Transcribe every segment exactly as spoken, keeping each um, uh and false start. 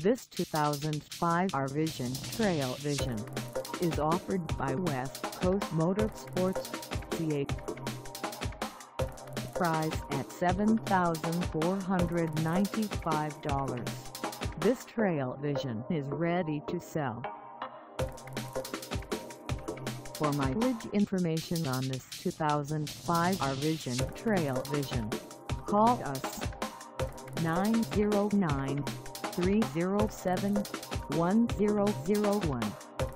This two thousand five R Vision Trail Vision is offered by West Coast Motorsports, C A. Price at seven thousand four hundred ninety-five dollars. This Trail Vision is ready to sell. For mileage information on this two thousand five R Vision Trail Vision, call us nine oh nine, three oh seven, one oh oh one.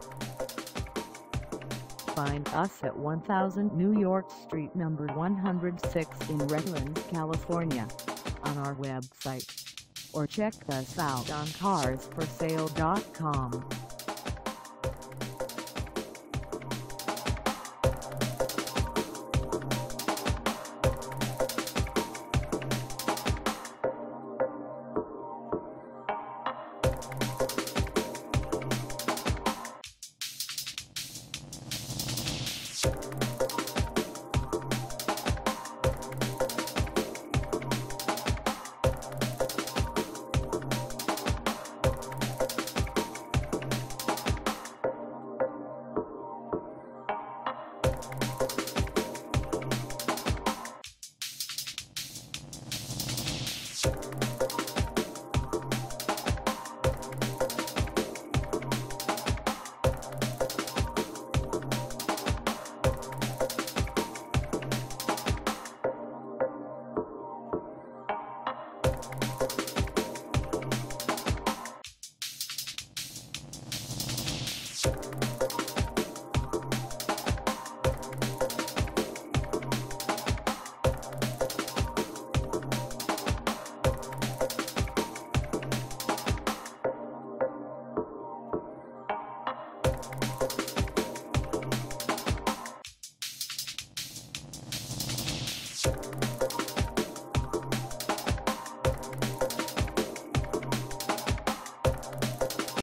Find us at one thousand New York Street number one oh six in Redlands, California, on our website, or check us out on cars for sale dot com. You